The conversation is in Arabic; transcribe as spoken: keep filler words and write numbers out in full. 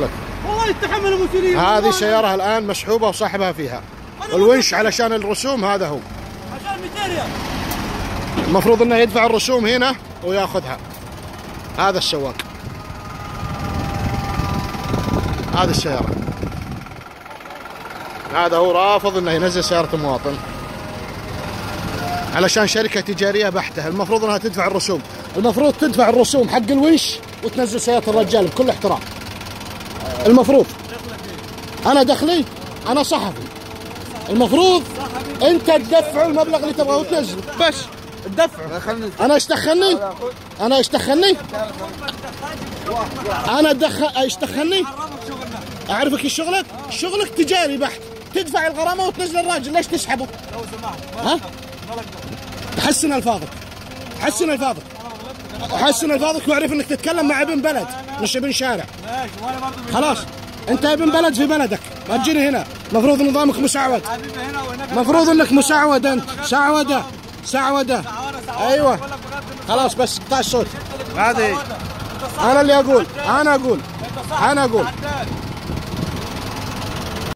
والله يتحمل المسؤولية. هذه السيارة الآن مسحوبة وصاحبها فيها. الونش علشان الرسوم هذا هو. عشان مئتين ريال. المفروض انه يدفع الرسوم هنا وياخذها. هذا السواق. هذه السيارة. هذا هو رافض انه ينزل سيارة المواطن. علشان شركة تجارية بحتة، المفروض انها تدفع الرسوم، المفروض تدفع الرسوم حق الونش وتنزل سيارة الرجال بكل احترام. المفروض. انا دخلي؟ انا صحفي. المفروض انت تدفع المبلغ اللي تبغاه وتنزله، بس تدفع. انا ايش دخلني؟ انا ايش دخلني؟ انا دخل ايش دخلني؟ اعرفك ايش شغلك؟ شغلك تجاري بحت، تدفع الغرامه وتنزل الراجل، ليش تسحبه؟ لو سمحت. ها؟ حسن الفاظك، حسن الفاظك، حسن الفاظك واعرف انك تتكلم مع ابن بلد مش ابن شارع. ماشي وانا برضه خلاص انت ابن بلد في بلدك، ما تجيني هنا، مفروض نظامك مسعود. مفروض انك مسعود انت، سعوده سعوده. ايوه خلاص بس اقطع الصوت. هذه انا اللي اقول، انا اقول انا اقول